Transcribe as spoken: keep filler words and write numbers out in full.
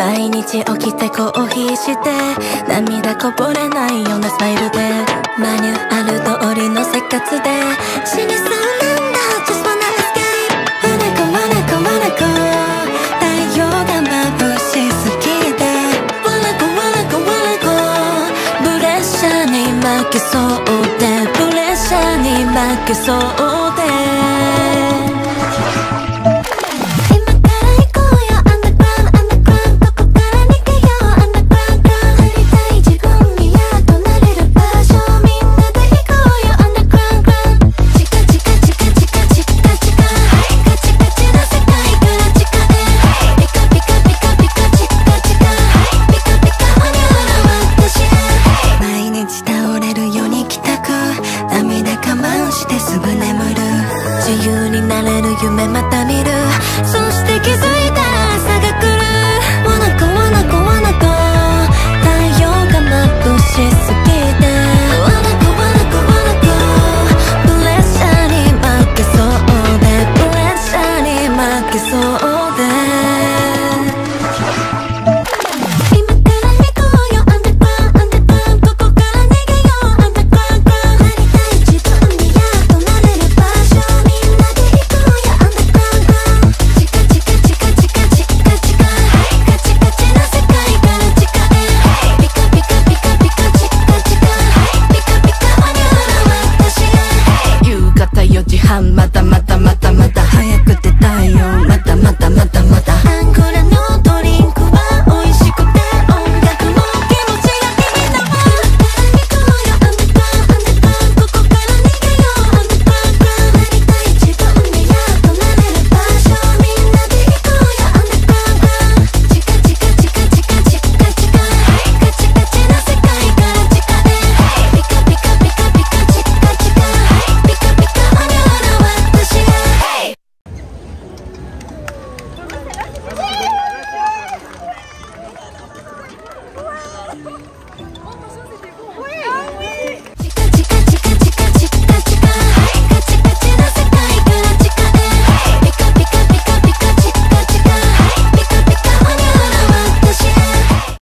毎日起きてコーヒーして涙こぼれないようなスマイルでマニュアル通りの生活で死にそうなんだ Just wanna escape wanna go wanna go wanna go 太陽が眩しすぎて wanna go wanna go wanna go プレッシャーに負けそうでプレッシャーに負けそうで自由になれる夢また見る